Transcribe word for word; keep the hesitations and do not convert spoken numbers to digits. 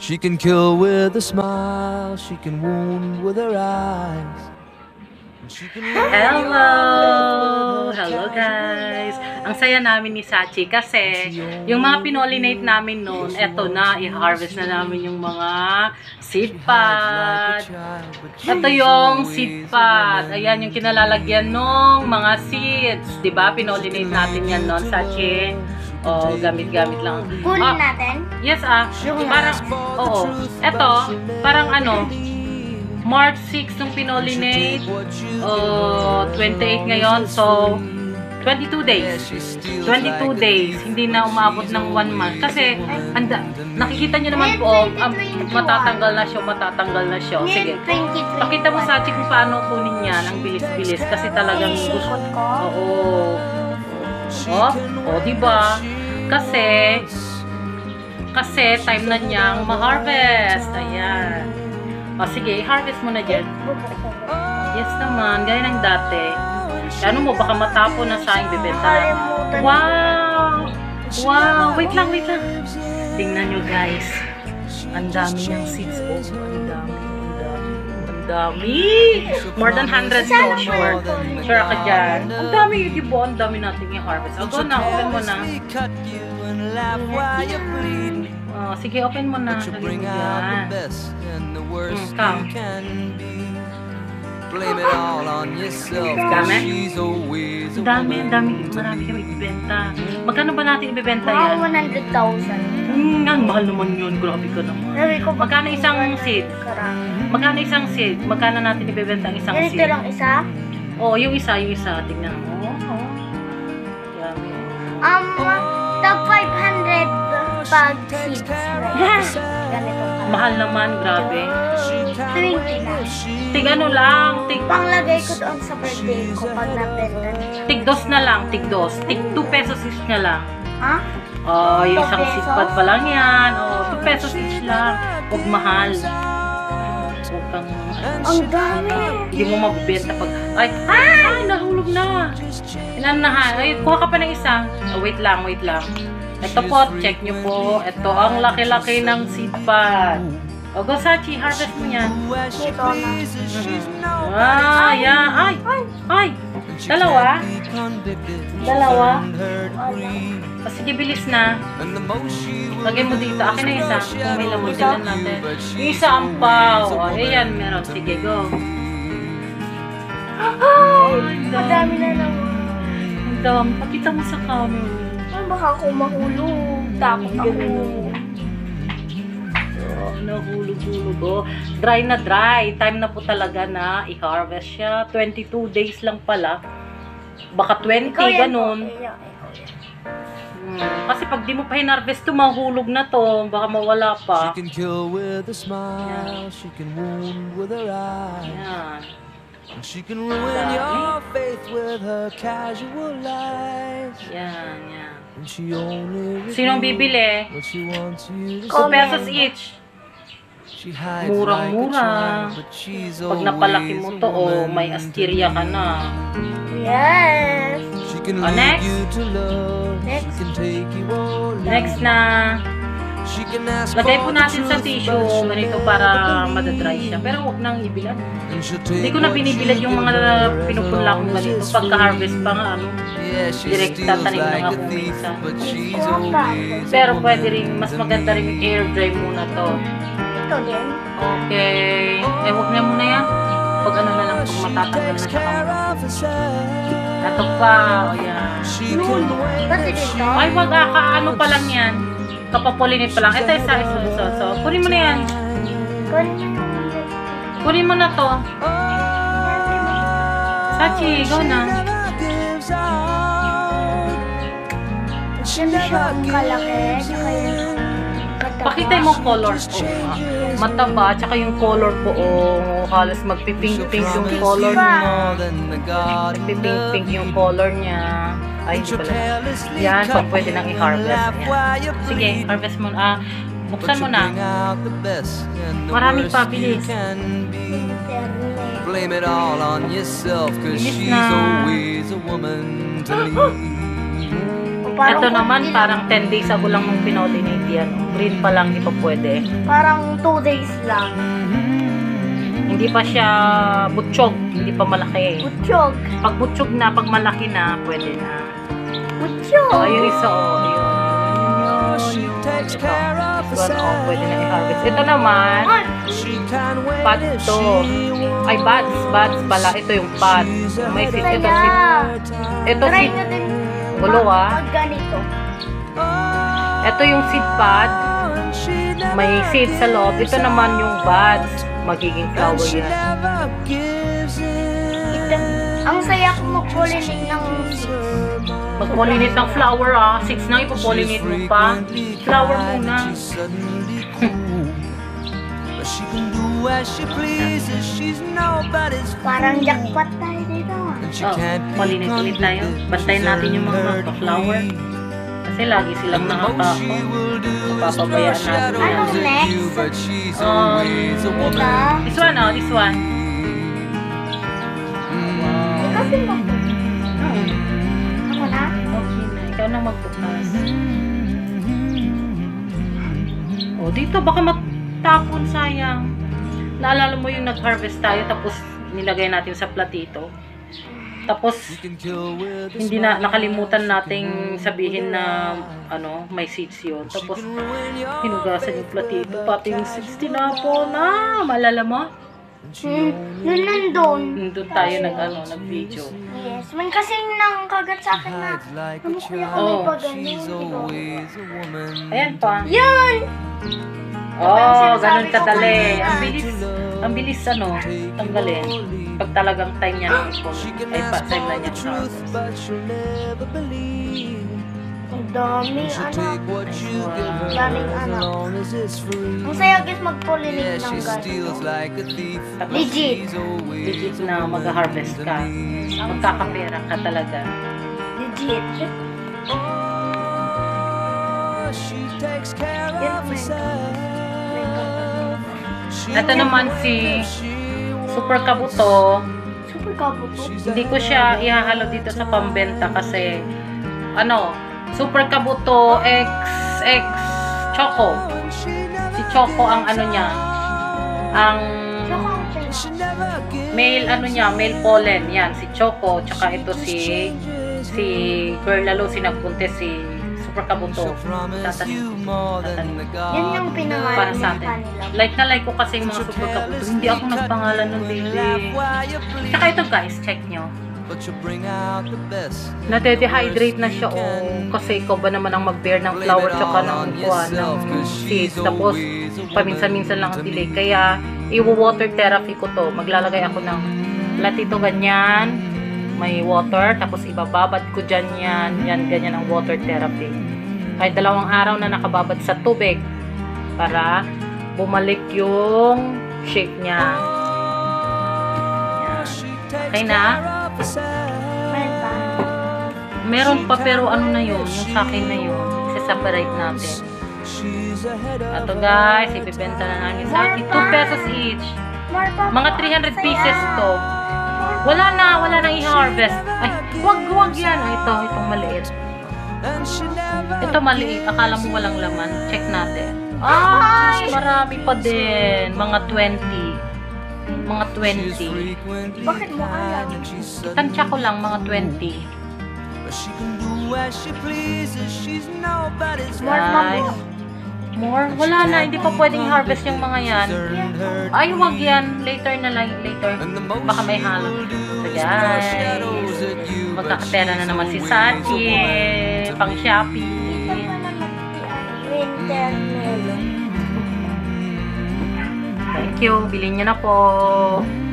She can kill with a smile, she can wound with her eyes. Hello! Hello guys! Ang saya namin ni Sachi kasi yung mga pinolinate namin noon, eto na, i-harvest na namin yung mga seed pod. Ito yung seed pod. Ayan yung kinalalagyan ng mga seeds. Diba? Pinolinate natin yan noon, Sachi. O, gamit-gamit lang. Kunin Ah, natin? yes ah. Parang, oo. Eto, parang ano, March sixth nung pinolinate. O, twenty-eight ngayon. So, twenty-two days. twenty-two days. Hindi na umabot ng one month. Kasi, anda, nakikita nyo naman po, um, matatanggal na siya, matatanggal na siya. Sige. Pakita mo sa atin kung paano kunin yan. Ang bilis-bilis. Kasi talagang gusto ko. Oo. Oh, oh, diba? Kasi, kasi time na niyang ma-harvest. Ayan. O, sige, harvest mo na dyan. Yes naman, gaya ng dati. Ano mo, baka matapon na sa aking bibenta. Wow! Wow! Wait lang, wait lang. Tingnan nyo, guys. Ang dami niyang seeds po. Ang dami, ang dami, ang dami. More than one hundred to, sure. Sure ka dyan. Ang dami, di ba? Ang dami natin yung harvest. O, go na, open mo na. Oh, sige, open mo na. Lagyan mo yan. Hmm, come. Dami? Ang dami, ang dami. Marami kami ibibenta. Magkano ba natin ibibenta yan? one hundred thousand. Hmm, ang mahal naman yun. Grabe ka naman. Magkano isang seed? Magkano isang seed? Magkano natin ibibenta ang isang seed? Ganito lang isa? Oh, yung isa, yung isa. Tingnan mo. Oh. Dami. Um, top five hundred pag seeds. Ganito ka. Mahal naman, grabe. twenty na. Tig ano lang, tig, Panglagay ko doon sa birthday ko pag nabenta niya. tig dos na lang, tig dos. Tig two pesos each na lang. Ha? Oh, yung two isang pesos? sipad pa lang yan. Oh, two pesos each lang. Huwag mahal. Huwag kang, Ang dami. hindi mo mabibenta pag, ay, ay, nahulog na. Inanahan. Ay, kuha ka pa ng isa. Oh, wait lang, wait lang. Ito po, check nyo po. Ito ang laki-laki ng seed pod. O, go Sachi, harvest mo yan. Dito na. Mm-hmm. Ah, yeah. Ay, ay. Dalawa. Dalawa. O, sige, bilis na. Lagay mo dito. Akin na isa. Kung may lamon dyan natin. Yung isa ang paw. O, ayan, meron. Sige, go. Ay, madami na naman. Ang dami. Pakita mo sa camera. Ay, baka ako mahulog. Takot ako. Oh, nahulog-hulog. Oh. Dry na dry. Time na po talaga na i-harvest siya. twenty-two days lang pala. Baka twenty, ganun. Hmm. Kasi pag di mo pa hinarvest to, mahulog na to. Baka mawala pa. She can kill with a smile, she can wound with her eyes. Yan. She can ruin your faith with her casual lies. Yan, yan. And she only Sinong bibili? what she wants you to two pesos each. Murang-mura. Pag napalaki mo to, oh, may asteria ka na. Yes. Oh, next. Next. Next na. Lagay po natin sa tissue ganito para madadry siya. Pero huwag nang ibilad. Hindi ko na binibilad yung mga pinupunla kong ganito. Pagka-harvest pa nga, ano, direct tatanim na nga kung minsan. Pero pwede rin, mas maganda rin yung air dry muna to. Ito din. Okay. Eh, huwag na muna yan. Pag ano na lang, kung matatanggal na siya kamo. Ito pa, o yan. Kasi dito. Ay, wag ah, ano pa lang yan. Kapapulinit pa lang. Ito isa, isa, isa. So, kunin mo na yan. Kunin mo na to. Sachi, go na. Siyempre siya ang kalaki. Tsaka yung Pakita mo color po. Oh, mataba, tsaka yung color po. Oh, halos magpipink-pink yung color niya. Magpipink-pink yung color niya. Ay, hindi pala. Yan, pag pwede nang i-harvest. Yan. Sige, harvest mo na. Ah, buksan mo na. Maraming pa, bilis. Blame it all on yourself, cause Bilis she's na. always a woman to me. Parang Ito naman, konti parang ten days ago lang nung pinollinate yan. Green pa lang, di pa pwede. Parang two days lang. Hindi pa siya butchog, hindi pa malaki. Butchog. Pag butchog na, pag malaki na, pwede na. Butchog. Oh, yung isa, oh, yun, yun, yun, yun, yun. Ito, this one, oh, pwede na i-harvest. Ito naman, pad to. Ay, buds, buds pala. Ito yung pad. May seed, ito seed. Ito Try seed. nyo din Gulo, ah. pag ganito. Ito yung seed pad. May seed sa loob. Ito naman yung buds. Magiging flower yan. Ito, ang saya ko mag-pollinate ng seeds. Mag-pollinate ng flower, ah. Six na ipopollinate mo pa. Flower muna. Parang jackpot tayo dito. Oh, pollinate ulit tayo. Bantayin natin yung mga flower. Kasi lagi silang nakakako. Papabayaan natin yan. Anong next? Um, Ito. this one, oh, this one. Kasi mo. Ako na? Okay na, ikaw na magbukas. Oh, dito baka magtapon, sayang. Naalala mo yung nag-harvest tayo tapos nilagay natin sa platito. Tapos hindi na nakalimutan nating sabihin na ano, may seeds yun. Tapos hinugasan yung platito, pati yung seeds tinapon na. Maalala mo? Hmm, nun nandun. Nandun tayo nag ano, nag-video. Yes, man kasi nang kagat sa akin na. Ano kuya kami Oh. pa ganun? Ayan pa. Yan! Oh, ganun kadali. Ang bilis, ang bilis ano, tanggalin. Pag talagang time niya ng ipon, ay pa, time na niya ng harvest. Ang dami anak. Ang daming anak. Ang saya guys mag-pollinate ng ganito. Legit. Legit na mag-harvest ka. Magkakapera ka talaga. Legit. Ito naman si Super Kabuto. Super kabuto. Hindi ko siya ihahalo dito sa pambenta kasi ano, Super Kabuto X X Choco. Si Choco ang ano niya, ang Tsaka ang pink. male ano niya, male pollen yan, si Choco, tsaka ito si si Girl Lalo, si nagpunte si Super Kabuto. Tatanim. Tatanim. Yan yung pinangalan Para sa ng atin. kanila. Like na like ko kasi yung mga Super Kabuto. Hindi ako nagpangalan ng baby. Tsaka ito guys, check nyo. Nade-dehydrate na siya, oh. Kasi ikaw ba naman ang mag-bear ng flower tsaka ng kuha ng seeds. Tapos, paminsan-minsan lang ang delay. Kaya, i-water therapy ko to. Maglalagay ako ng platito ganyan. May water. Tapos, ibababad ko dyan yan. Yan, ganyan ang water therapy. Kahit dalawang araw na nakababad sa tubig. Para bumalik yung shape niya. Yan. Okay na? Meron pa. Meron pa pero ano na yun, yung sa akin na yun. Isa-separate natin. Ato guys, ibibenta na namin sa akin. two pesos each. More pa. Mga three hundred pieces to. Wala na, wala nang i-harvest. Ay, wag, wag yan. Ay, ito, itong maliit. Ito maliit. Akala mo walang laman. Check natin. Ay, marami pa din. Mga twenty. Mga twenty. Bakit mo alam? Tansya ko lang, mga twenty. More pa Guys. po. More? Wala na, hindi pa pwedeng harvest yung mga yan. Ay, wag yan. Later na lang, later. Baka may halo. So guys, magkakapera na naman si Sachi. Pang Shopee. Winter melon. Thank you. Bilhin nyo na po.